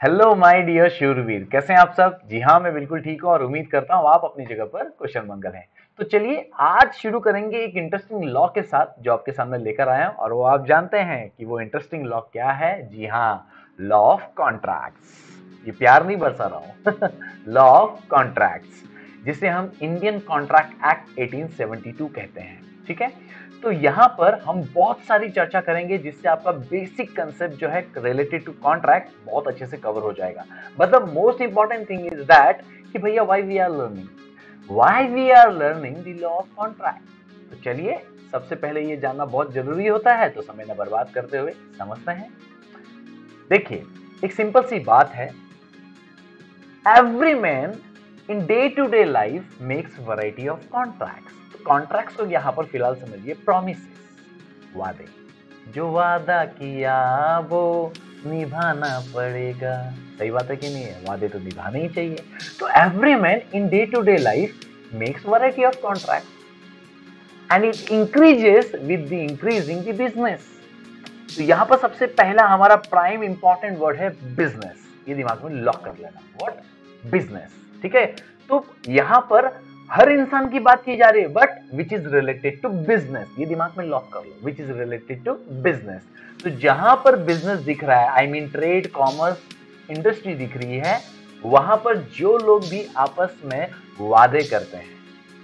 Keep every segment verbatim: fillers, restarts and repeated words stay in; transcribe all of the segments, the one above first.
Hello my dear शूरवीर, कैसे हैं आप सब। जी हाँ, मैं बिल्कुल ठीक हूँ और उम्मीद करता हूँ आप अपनी जगह पर कुशल मंगल हैं। तो चलिए आज शुरू करेंगे एक इंटरेस्टिंग लॉ के साथ जो आपके सामने लेकर आया हूँ, और वो आप जानते हैं कि वो इंटरेस्टिंग लॉ क्या है। जी हाँ, लॉ ऑफ कॉन्ट्रैक्ट्स। ये प्यार नहीं बरसा रहा हूँ लॉ ऑफ कॉन्ट्रैक्ट्स, जिसे हम इंडियन कॉन्ट्रैक्ट एक्ट अठारह सौ बहत्तर कहते हैं। ठीक है, तो यहाँ पर हम बहुत सारी चर्चा करेंगे जिससे आपका बेसिक कंसेप्ट जो है रिलेटेड टू कॉन्ट्रैक्ट बहुत अच्छे से कवर हो जाएगा। But the most important thing is that कि भैया why we are learning why we are learning the law of contract. तो चलिए सबसे पहले ये जानना बहुत जरूरी होता है, तो समय न बर्बाद करते हुए समझते हैं। देखिए, एक सिंपल सी बात है, every man in day to day life makes variety of contracts. Contracts को यहां पर फिलहाल समझिए प्रोमिसेस, वादे। जो वादा किया वो निभाना पड़ेगा। सही बात है कि नहीं है? वादे तो निभाने ही चाहिए। तो every man in day to day life makes variety of contract and it increases with the increasing the business. तो यहां पर सबसे पहला हमारा प्राइम इंपॉर्टेंट वर्ड है बिजनेस। ये दिमाग में लॉक कर लेना, व्हाट? बिजनेस। ठीक है, तो यहां पर हर इंसान की बात की जा रही है, but which is related to business. ये दिमाग में लॉक कर लो, which is related to business. तो जहां पर बिजनेस दिख रहा है, I mean trade, commerce, industry दिख रही है, वहां पर जो लोग भी आपस में वादे करते हैं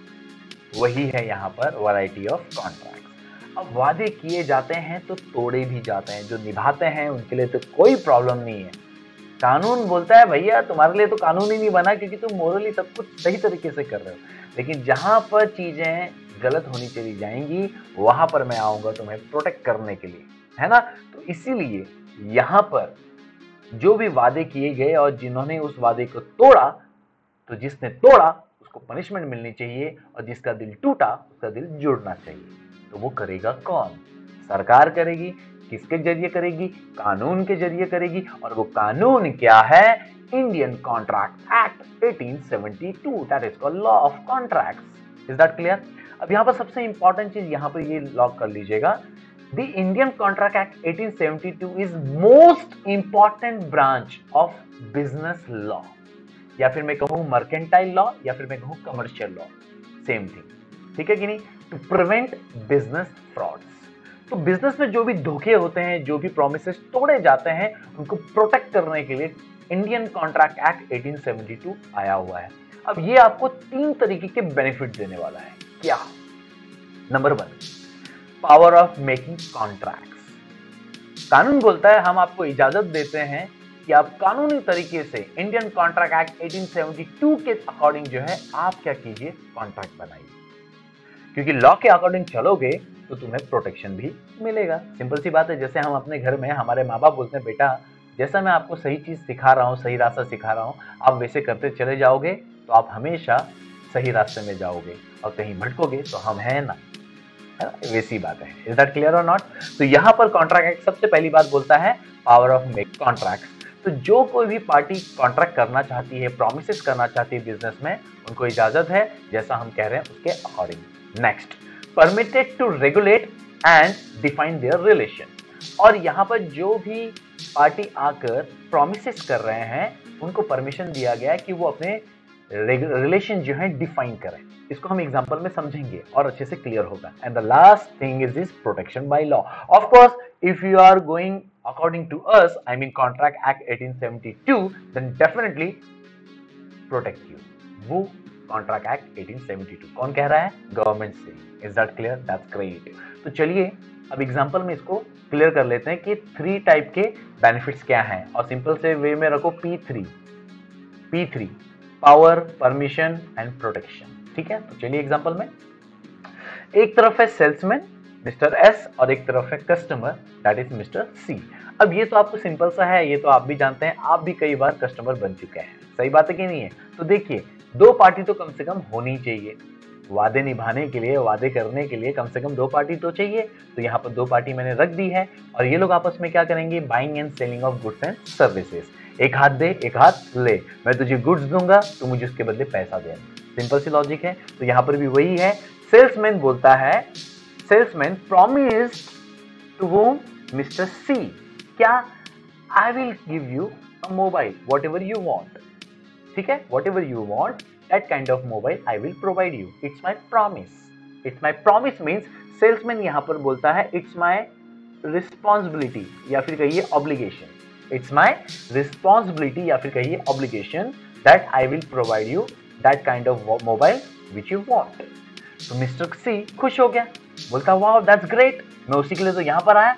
वही है यहां पर वैरायटी ऑफ कॉन्ट्रैक्ट। अब वादे किए जाते हैं तो तोड़े भी जाते हैं। जो निभाते हैं उनके लिए तो कोई प्रॉब्लम नहीं है। कानून बोलता है भैया तुम्हारे लिए तो कानून ही नहीं बना क्योंकि तुम मोरली सब कुछ सही तरीके से कर रहे हो। लेकिन जहां पर चीजें गलत होनी चली जाएंगी वहां पर मैं आऊंगा तुम्हें प्रोटेक्ट करने के लिए, है ना। तो इसीलिए यहां पर जो भी वादे किए गए और जिन्होंने उस वादे को तोड़ा, तो जिसने तोड़ा उसको पनिशमेंट मिलनी चाहिए, और जिसका दिल टूटा उसका दिल जुड़ना चाहिए। तो वो करेगा कौन? सरकार करेगी। किसके जरिए करेगी? कानून के जरिए करेगी। और वो कानून क्या है? इंडियन कॉन्ट्रैक्ट एक्ट अठारह सौ बहत्तर, that is called law of contracts. Is that clear? अब यहां पर सबसे इंपॉर्टेंट चीज यहां पर ये लॉक कर लीजिएगा, द इंडियन कॉन्ट्रैक्ट एक्ट अठारह सौ बहत्तर is most important branch of business law, या फिर मैं कहूं मर्केंटाइल लॉ, या फिर मैं कहूं कमर्शियल लॉ, सेम थिंग। ठीक है कि नहीं? To prevent business frauds. तो बिजनेस में जो भी धोखे होते हैं, जो भी प्रोमिसेस तोड़े जाते हैं, उनको प्रोटेक्ट करने के लिए इंडियन कॉन्ट्रैक्ट एक्ट अठारह सौ बहत्तर आया हुआ है। अब ये आपको तीन तरीके के बेनिफिट देने वाला है। क्या? Number one, power of making contracts. कानून बोलता है, हम आपको इजाजत देते हैं कि आप कानूनी तरीके से इंडियन कॉन्ट्रैक्ट एक्ट अठारह सौ बहत्तर के अकॉर्डिंग जो है आप क्या कीजिए, कॉन्ट्रैक्ट बनाइए। क्योंकि लॉ के अकॉर्डिंग चलोगे तो तुम्हें प्रोटेक्शन भी मिलेगा। सिंपल सी बात है, जैसे हम अपने घर में हमारे माँ बाप बोलते हैं बेटा जैसा मैं आपको सही चीज सिखा रहा हूँ, सही रास्ता सिखा रहा हूँ, आप वैसे करते चले जाओगे तो आप हमेशा सही रास्ते में जाओगे, और कहीं भटकोगे तो हम हैं ना, है ना? वैसी बात है। इज दैट क्लियर और नॉट? तो यहाँ पर कॉन्ट्रैक्ट एक्ट सबसे पहली बात बोलता है पावर ऑफ मेक कॉन्ट्रैक्ट। तो जो कोई भी पार्टी कॉन्ट्रैक्ट करना चाहती है, प्रोमिसेस करना चाहती है बिजनेस में, उनको इजाजत है जैसा हम कह रहे हैं उसके according. Next, permitted to regulate and define their relation. और यहाँ पर जो भी पार्टी आकर प्रोमिसेस कर रहे हैं उनको परमिशन दिया गया है कि वो अपने रिलेशन जो है डिफाइन करें। इसको हम एग्जांपल में समझेंगे और अच्छे से क्लियर होगा। And the last thing is this protection by law. Of course if you are going according to us, I mean Contract Act अठारह सौ बहत्तर, then definitely protect you. वो Contract Act अठारह सौ बहत्तर कौन कह रहा है? गवर्नमेंट से। Is that clear? That's great. तो चलिए अब एग्जांपल में इसको क्लियर कर लेते हैं कि थ्री टाइप के बेनिफिट्स क्या हैं, और सिंपल से वे में रखो P three. P three, power, permission and protection. ठीक है, तो चलिए एग्जांपल में, एक तरफ है सेल्समैन मिस्टर एस और एक तरफ है customer that is mister C. अब ये तो आपको सिंपल सा है, ये तो आप भी जानते हैं, आप भी कई बार कस्टमर बन चुके हैं। सही बात है कि नहीं है? तो देखिए, दो पार्टी तो कम से कम होनी चाहिए। वादे निभाने के लिए, वादे करने के लिए कम से कम दो पार्टी तो चाहिए। तो यहाँ पर दो पार्टी मैंने रख दी है, और ये लोग आपस में क्या करेंगे? Buying and selling of goods and services. एक हाथ दे एक हाथ ले, मैं तुझे गुड्स दूंगा तो मुझे उसके बदले पैसा देना। सिंपल सी लॉजिक है। तो यहाँ पर भी वही है। सेल्समैन बोलता है, salesman promised to whom? Mister C. क्या? I will give you a mobile whatever you want, ठीक है, whatever you want that kind of mobile I will provide you, it's my promise. It's my promise means salesman यहां पर बोलता है it's my responsibility या फिर कहिए obligation, it's my responsibility या फिर कहिए obligation that I will provide you that kind of mobile which you want. तो मिस्टर सी खुश हो गया, बोलता वाओ दैट्स ग्रेट, मैं उसी के लिए तो यहां पर आया।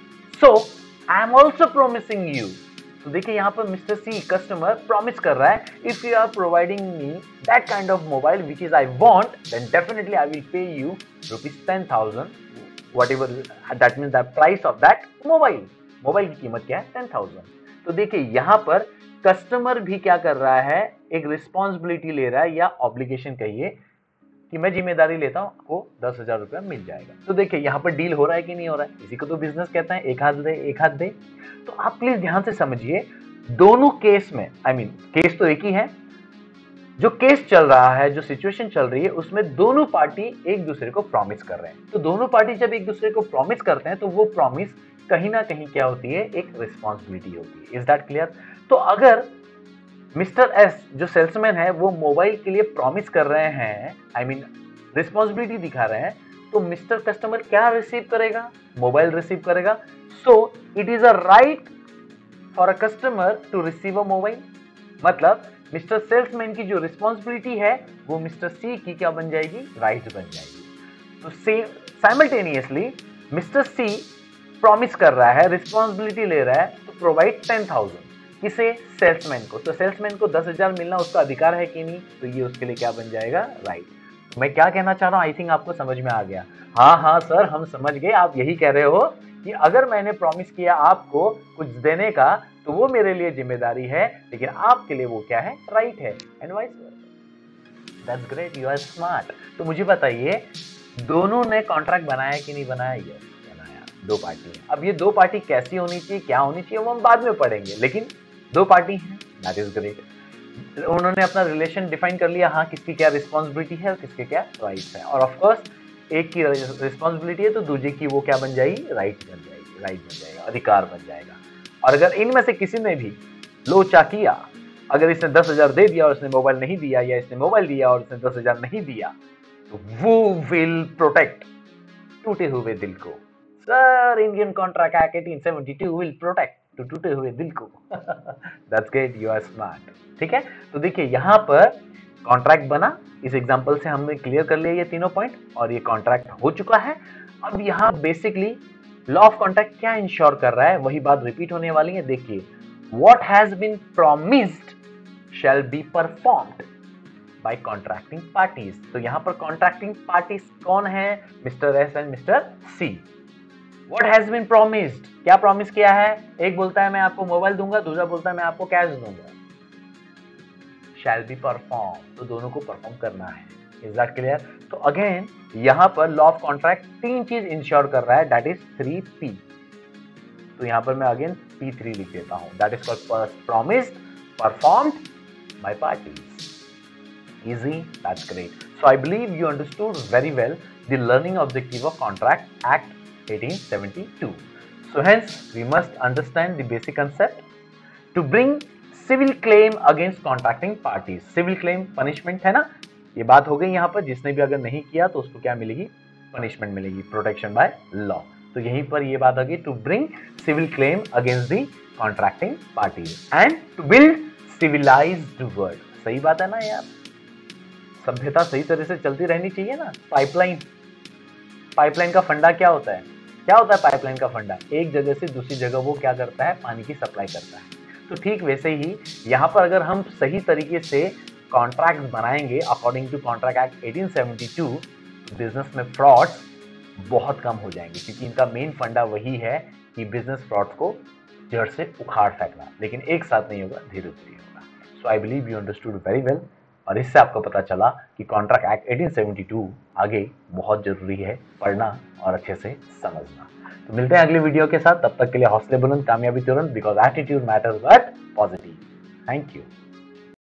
So I am also promising you, तो देखिए यहाँ पर मिस्टर सी कस्टमर प्रॉमिस कर रहा है if you are providing me that kind of mobile which is I want then definitely I will pay you rupees ten thousand, whatever that means the price of that mobile. Mobile की कीमत क्या है? Ten thousand. तो देखिए यहाँ पर customer भी क्या कर रहा है, एक रिस्पॉन्सिबिलिटी ले रहा है या ऑब्लिगेशन कहिए कि मैं जिम्मेदारी लेता हूँ, आपको दस हजार रुपया मिल जाएगा। तो देखिए यहाँ पर डील हो रहा है कि नहीं हो रहा है, इसी को तो बिजनेस कहते हैं, एक हाथ दे एक हाथ दे। तो आप प्लीज ध्यान से समझिए, दोनों केस में I I mean mean, case तो एक ही है, जो केस चल रहा है, जो सिचुएशन चल रही है, उसमें दोनों पार्टी एक दूसरे को प्रॉमिस कर रहे हैं। तो दोनों पार्टी जब एक दूसरे को प्रॉमिस करते हैं तो वो प्रॉमिस कहीं ना कहीं क्या होती है, एक रिस्पॉन्सिबिलिटी होती है। Is that clear? तो अगर मिस्टर एस जो सेल्समैन है वो मोबाइल के लिए प्रॉमिस कर रहे हैं, आई मीन रिस्पॉन्सिबिलिटी दिखा रहे हैं, तो मिस्टर कस्टमर क्या रिसीव करेगा? मोबाइल रिसीव करेगा। So it is a right for a customer to receive a mobile. मतलब मिस्टर सेल्समैन की जो रिस्पॉन्सिबिलिटी है वो मिस्टर सी की क्या बन जाएगी? राइट बन जाएगी। तो same simultaneously mister C promise कर रहा है, रिस्पॉन्सिबिलिटी ले रहा है तो प्रोवाइड टेन थाउजेंड किसे? सेल्समैन को। तो सेल्समैन को दस हजार मिलना उसका अधिकार है कि नहीं? तो ये उसके लिए क्या बन जाएगा? राइट। तो मैं क्या कहना चाह रहा हूँ, आई थिंक आपको समझ में आ गया। हाँ हाँ सर हम समझ गए, आप यही कह रहे हो कि अगर मैंने प्रॉमिस किया आपको कुछ देने का तो वो मेरे लिए जिम्मेदारी है, लेकिन आपके लिए वो क्या है? राइट है। And vice versa. That's great, you are smart. तो मुझे बताइए दोनों ने कॉन्ट्रैक्ट बनाया कि नहीं बनाया? यस बनाया, दो पार्टी है। अब ये दो पार्टी कैसी होनी चाहिए, क्या होनी चाहिए, वो हम बाद में पढ़ेंगे, लेकिन दो पार्टी हैं, दैट इज ग्रेट। उन्होंने अपना रिलेशन डिफाइन कर लिया, हाँ किसकी क्या रिस्पॉन्सिबिलिटी है और किसके क्या राइट्स है। और ऑफ कोर्स एक की रिस्पॉन्सिबिलिटी है तो दूसरे की वो क्या बन जाएगी? राइट बन जाएगी, राइट बन जाएगा, अधिकार बन जाएगा। और अगर इनमें से किसी ने भी लोचा किया, अगर इसने दस हजार दे दिया और इसने मोबाइल नहीं दिया, या इसने मोबाइल दिया और इसने दस हजार नहीं दिया, तो वो विल प्रोटेक्ट टूटे हुए दिल को। Sir Indian contract act eighteen seventy two will protect तो टूटे हुए दिल को। That's great, you are smart. ठीक है, तो देखिए यहाँ पर कॉन्ट्रैक्ट बना, इस एग्जांपल से हमने क्लियर कर लिया ये तीनों पॉइंट, और ये कॉन्ट्रैक्ट हो चुका है। अब यहाँ बेसिकली लॉ ऑफ कॉन्ट्रैक्ट क्या इंश्योर कर रहा है, वही बात रिपीट होने वाली है। देखिए, what has been promised shall be performed by contracting parties. तो यहाँ पर कॉन्ट्रैक्टिंग पार्टीज कौन है? Mister S and mister C. What has been promised? क्या प्रॉमिस किया है? एक बोलता है मैं आपको मोबाइल दूंगा, दूसरा बोलता है मैं आपको कैश दूंगा। Shall be performed, तो दोनों को परफॉर्म करना है। Is that clear? तो अगेन यहाँ पर लॉ ऑफ कॉन्ट्रैक्ट तीन चीज इंश्योर कर रहा है, दैट इज थ्री पी। तो यहाँ पर मैं अगेन पी थ्री लिख देता हूँ, that is called promised, performed by parties. Easy, that's great. So I believe you understood very well the learning objective of Contract Act eighteen seventy-two. So hence we must understand the basic concept to bring civil claim against contracting parties. Civil claim punishment है ना, ये बात हो गई यहाँ पर। जिसने भी अगर नहीं किया तो उसको क्या मिलेगी? पनिशमेंट मिलेगी, प्रोटेक्शन बाय लॉ। तो यहीं पर ये बात आ गई, to bring civil claim against the contracting parties and to build civilized world. सही बात है ना यार, सभ्यता सही तरह से चलती रहनी चाहिए ना। पाइपलाइन, पाइपलाइन का फंडा क्या होता है? क्या होता है पाइपलाइन का फंडा? एक जगह से दूसरी जगह वो क्या करता है? पानी की सप्लाई करता है। तो ठीक वैसे ही यहाँ पर अगर हम सही तरीके से कॉन्ट्रैक्ट बनाएंगे according to contract act eighteen seventy two, business में फ्रॉड्स बहुत कम हो जाएंगे, क्योंकि इनका मेन फंडा वही है कि बिजनेस फ्रॉड्स को जड़ से उखाड़ फेंकना, लेकिन एक साथ नहीं होगा, धीरे धीरे होगा। So I believe you understood very well, और इससे आपको पता चला कि contract act eighteen seventy two आगे बहुत जरूरी है पढ़ना और अच्छे से समझना। तो मिलते हैं अगले वीडियो के साथ, तब तक के लिए हौसले बुलंद, कामयाबी तुरंत, because attitude matters but positive. Thank you.